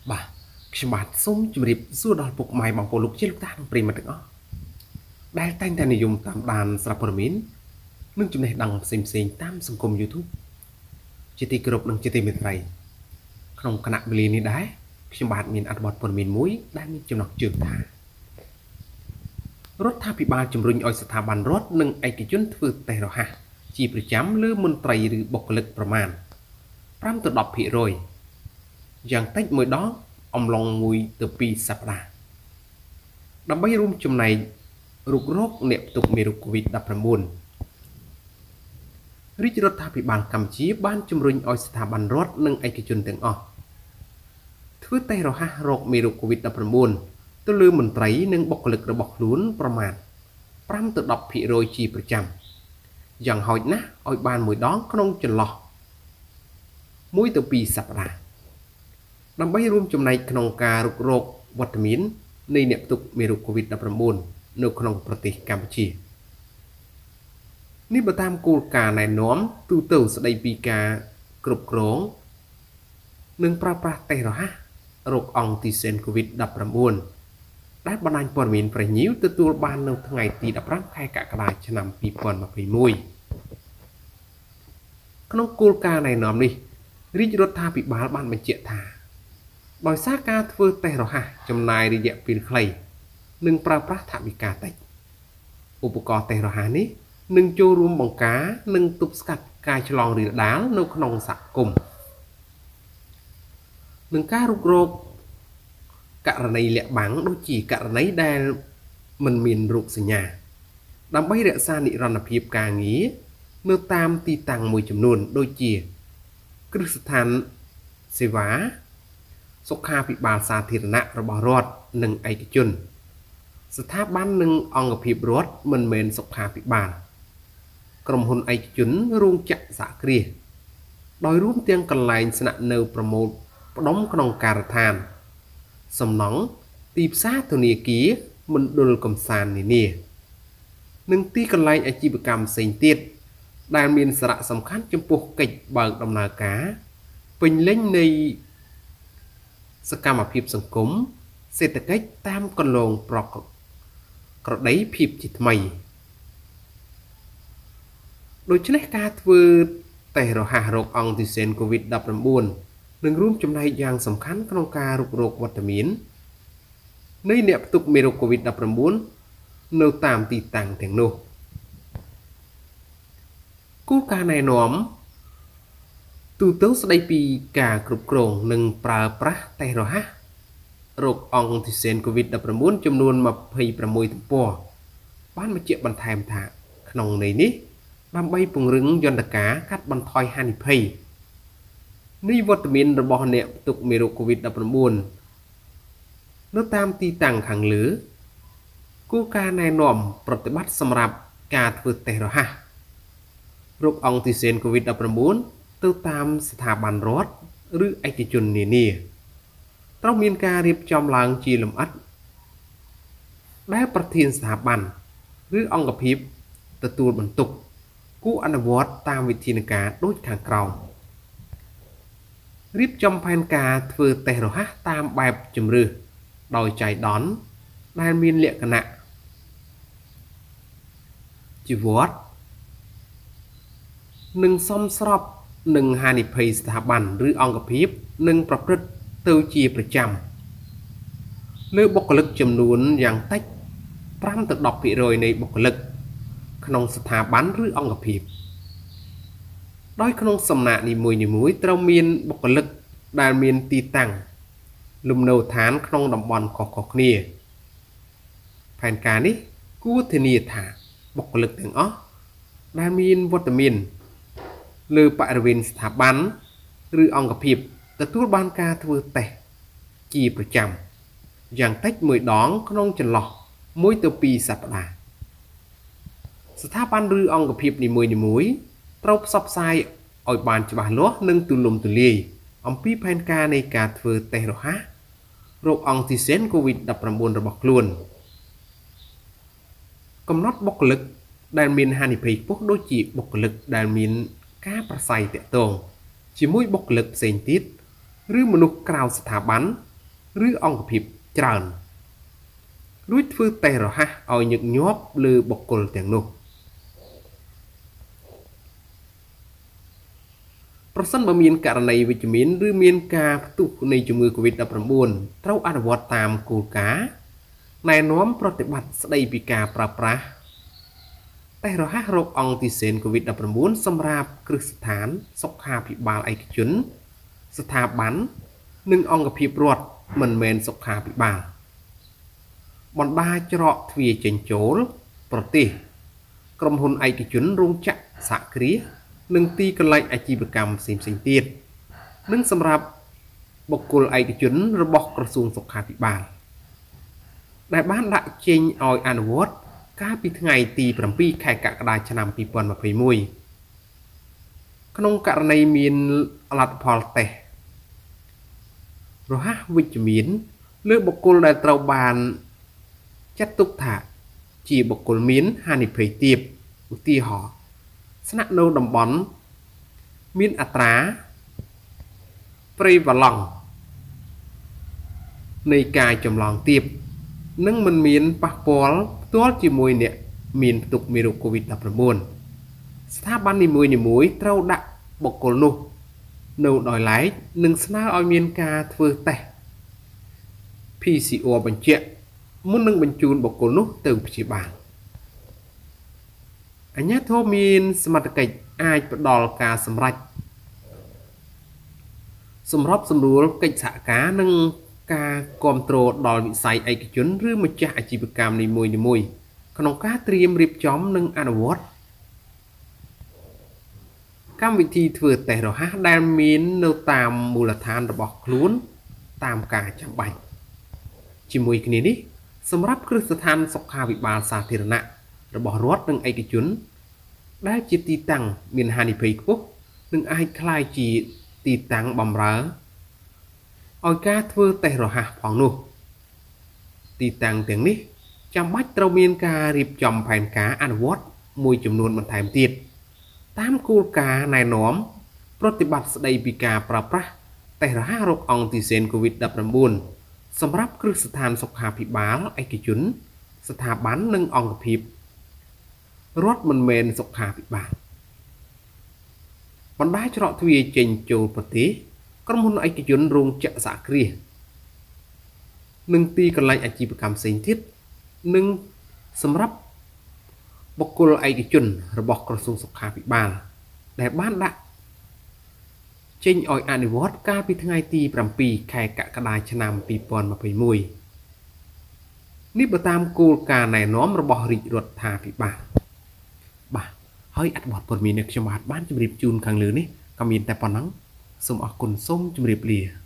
Bà, khi bạn sống chìm điệp xua đòi buộc mày bằng bộ lục chế lúc ta đang prima được đó. Đài tanh ta này dùng tạm đàn Sraporamin, nâng chùm này đăng xem tam sông cùng YouTube. Chỉ tì cực nâng chỉ tì mệt rầy. Không khả nặng bì này đáy, khi bạn nhìn ăn bọt phần miền muối, đang nhìn chùm nọc trường thả. Rốt tha bị ba chùm rung oi sả bàn rốt nâng ai kỳ chuyến thư tè rõ ha. Chỉ bởi chám lư môn trầy rư bọc lựcប្រមាណ 5 ទៅ 10% យ៉ាងតិចមួយដងអំឡុងមួយទៅ2សប្តាហ៍ដើម្បីរួមចំណែករុករោគអ្នកផ្ទុកមេរោគ COVID-19 រាជរដ្ឋាភិបាលកម្ពុជាបានជំរុញឲ្យស្ថាប័នរដ្ឋនិងឯកជនទាំងអស់ធ្វើតេស្តរហ័សរោគមេរោគ COVID-19 ទៅលើមន្ត្រីនិងបុគ្គលិករបស់ខ្លួនប្រមាណ 5 ទៅ 10% ជាប្រចាំយ៉ាងហោចណាស់ឲ្យបានមួយដងក្នុងចន្លោះ 1 ទៅ 2 សប្តាហ៍ ដើម្បីរួមចំណែកក្នុងការរុករោគវត្តមាននៃអ្នកផ្ទុកមេរោគ COVID-19 នៅក្នុងប្រទេសកម្ពុជានេះបើតាមគោលការណ៍ណែនាំទូទៅស្តីពីការគ្រប់គ្រងនិងប្រើប្រាស់តេស្តរហ័សរោគអង់ទីសែន COVID-19 ដែលបណ្ដាញព័ត៌មានប្រញីវទទួលបាននៅថ្ងៃទី 15 ខែកក្កដាឆ្នាំ 2021 ក្នុងគោលការណ៍ណែនាំនេះរាជរដ្ឋាភិបាលបានបញ្ជាក់ថាដោយសារការធ្វើតេស្តរហ័សចំណាយរយៈពេលខ្លីនិងប្រើប្រាស់ថវិកាតិចឧបករណ៍តេស្តរហ័សនេះនឹងចូលរួមបង្ការនិងទប់ស្កាត់ការឆ្លងរាលដាលនៅក្នុងសហគមន៍និងការរុករោគករណីលាក់បាំងដូចជាករណីដែលមិនមានរោគសញ្ញាដើម្បីរក្សានិរន្តរភាពការងារនៅតាមទីតាំងមួយចំនួនដូចជាគ្រឹះស្ថានសេវាសុខាភិបាលសាធារណៈរបស់រដ្ឋនិងឯកជនស្ថាប័ននិងអង្គភាពរដ្ឋមិនមែនសុខាភិបាលក្រុមហ៊ុនឯកជនរោងចក្រសហគ្រាសដោយរួមទាំងកន្លែងស្នាក់នៅប្រមូលផ្ដុំក្នុងការដ្ឋានសំណង់ទីផ្សារធនាគារមណ្ឌលកំសាន្តនានានិងទីកន្លែងអាជីវកម្មផ្សេងទៀតដែលមានសារៈសំខាន់ចំពោះកិច្ចបើកដំណើរការពេញលេញនៃសកម្មភាពសង្គមសេដ្ឋកិច្ចតាមគន្លងក្រដីភាពជាថ្មីដូច្នេះការធ្វើតេស្តរហ័សរោគអង់ទីសែន COVID-19 នឹងរួមចំណែកយ៉ាងសំខាន់ក្នុងការរុករោគវត្តមាននៃអ្នកផ្ទុកមេរោគ COVID-19 នៅតាមទីតាំងទាំងនោះគោលការណ៍ណែនាំទូទៅស្តីពីការគ្រប់គ្រងនិងប្រើប្រាស់តេស្តរហ័សរោគអង់ទីសែន COVID-19 ចំនួន 26 ទំព័របានបញ្ជាក់បន្ថែមថាក្នុងន័យនេះដើម្បីពង្រឹងយន្តការកាត់បន្ថយហានិភ័យនៃវត្តមានរបស់អ្នកផ្ទុកមេរោគ COVID-19 នៅតាមទីតាំងខាងលើគោលការណ៍ណែនាំប្រតិបត្តិសម្រាប់ការធ្វើតេស្តរហ័សរោគអង់ទីសែន COVID-19 ទៅតាមស្ថាប័នរដ្ឋឬឯកជននានាត្រូវមានការរៀបចំឡើងជាលម្អិតដែលប្រធានស្ថាប័នឬអង្គភាពទទួលបន្ទុកគួរអនុវត្តតាមវិធានការដូចខាងក្រោមរៀបចំផែនការធ្វើតេស្តរហ័សតាមបែបជំរឿសដោយចៃដន្យដែលមានលក្ខណៈជីវ័តនិងសមស្របនឹងហានិភ័យស្ថាប័នឬអង្គភាពនិងប្រព្រឹត្តទៅជាប្រចាំលើបុគ្គលិកចំនួនយ៉ាងតិច 5 ទៅ 10% នៃបុគ្គលិកក្នុងស្ថាប័នឬអង្គភាពដោយក្នុងសំណាក់នីមួយៗត្រូវមានបុគ្គលិកដែលមានទីតាំងលំនៅឋានក្នុងតំបន់ខុសៗគ្នាផែនការនេះគួរធានាថាបុគ្គលិកទាំងអស់ដែលមានវត្តមានលើបរិវេណស្ថាប័នឬអង្គភាពទទួលបានការធ្វើតេស្តជាប្រចាំយ៉ាងតិចមួយដងក្នុងចន្លោះ 1 ទៅ 2 សប្តាហ៍ស្ថាប័នឬអង្គភាពនីមួយៗត្រូវផ្សព្វផ្សាយឲ្យបានច្បាស់លាស់និងទូលំទូលាយអំពីផែនការនៃការធ្វើតេស្តរហ័សរោគអង់ទីសែន COVID-19 របស់ខ្លួនកំណត់បុគ្គលិកដែលមានហានិភ័យខ្ពស់ដូចជាបុគ្គលិកដែលមានការប្រស័យទាក់ទងជាមួយបុគ្គលិកផ្សេងទៀតឬមនុស្សក្រៅស្ថាប័នឬអង្គភាពច្រើនរួចធ្វើតេស្តរហ័សឲ្យញឹកញាប់លើបុគ្គលទាំងនោះប្រសិនបើមានករណីវិជ្ជមានឬមានការផ្ទុះនៃជំងឺ COVID-19 ត្រូវអនុវត្តតាមគោលការណ៍ណែនាំប្រតិបត្តិស្ដីពីការប្រើប្រាស់តេស្តរហ័សរោគអង់ទីសែន COVID-19 សម្រាប់គ្រឹះស្ថានសុខាភិបាលឯកជនស្ថាប័ននិងអង្គភាពរដ្ឋមិនមែនសុខាភិបាលបណ្ដាច្រកទ្វារចេញចូលប្រទេសក្រុមហ៊ុនឯកជនរោងចក្រសហគ្រាសនិងទីកន្លែងអាជីវកម្មផ្សេងៗទៀតនិងសម្រាប់បុគ្គលឯកជនរបស់ក្រសួងសុខាភិបាលដែលបានដាក់ចេញឲ្យអនុវត្តកាលពីថ្ងៃទី7 ខែកក្កដាឆ្នាំ2021ក្នុងករណីមានលទ្ធផលតេស្តរហ័សវិជ្ជមានលើបុគ្គលដែលត្រូវបានចាត់ទុកថាជាបុគ្គលមានហានិភ័យទាបឧទាហរណ៍ស្នាក់នៅតំបន់មានអត្រាព្រៃវឡង់នៃការចម្លងទាបនិងមិនមានប៉ះពាល់ផ្ទាល់ជាមួយអ្នកមានផ្ទុកមេរោគ COVID-19 ស្ថាប័ននីមួយៗត្រូវដាក់បុគ្គលនោះនៅដោយឡែកនិងស្នើឲ្យមានការធ្វើតេស្ត PCR បញ្ជាក់មុននឹងបញ្ជូនបុគ្គលនោះទៅព្យាបាលអាជ្ញាធរមានសមត្ថកិច្ចអាចផ្ដល់ការសម្រេចសម្របសម្រួលកិច្ចសហការនិងការគ្រប់គ្រងដល់វិស័យឯកជនឬម្ចាស់អាជីវកម្មនីមួយៗក្នុងការត្រៀមរៀបចំនិងអនុវត្តកម្មវិធីធ្វើតេស្តរហ័សដែលមាននៅតាមមូលដ្ឋានរបស់ខ្លួនតាមការចាំបាច់ជាមួយគ្នានេះសម្រាប់គ្រឹះស្ថានសុខាភិបាលសាធារណៈរបស់រដ្ឋនិងឯកជនដែលជាទីតាំងមានហានិភ័យខ្ពស់និងអាចក្លាយជាទីតាំងបម្រើឲ្យការធ្វើតេស្តរហ័សផងនោះទីតាំងទាំងនេះចាំបាច់ត្រូវមានការរៀបចំផែនការអនុវត្តមួយចំនួនបន្ថែមទៀតតាមគោលការណ៍ណែនាំប្រតិបត្តិស្ដីពីការប្រើប្រាស់តេស្តរហ័សរោគអង់ទីសែន COVID-19 សម្រាប់គ្រឹះស្ថានសុខាភិបាលឯកជនស្ថាប័ននិងអង្គភាពរដ្ឋមិនមែនសុខាភិបាលបណ្ដាច្រកទ្វារចេញចូលប្រទេសក្រុមហ៊ុនឯកជនរោងចក្រសហគ្រាសនិងទីកន្លែងអាជីវកម្មផ្សេងទៀតនិងសម្រាប់បុគ្គលឯកជនរបស់ក្រសួងសុខាភិបាលដែលបានដាក់ចេញឲ្យអនុវត្តកាលពីថ្ងៃទី7 ខែកក្កដាឆ្នាំ2021នេះបើតាមគោលការណ៍ណែនាំរបស់រាជរដ្ឋាភិបាលបាទហើយអត្ថបទព័ត៌មាននេះខ្ញុំបាទបានជម្រាបជូនខាងលើនេះក៏មានតែប៉ុណ្ណឹងសូមអរគុណសូមជម្រាបលា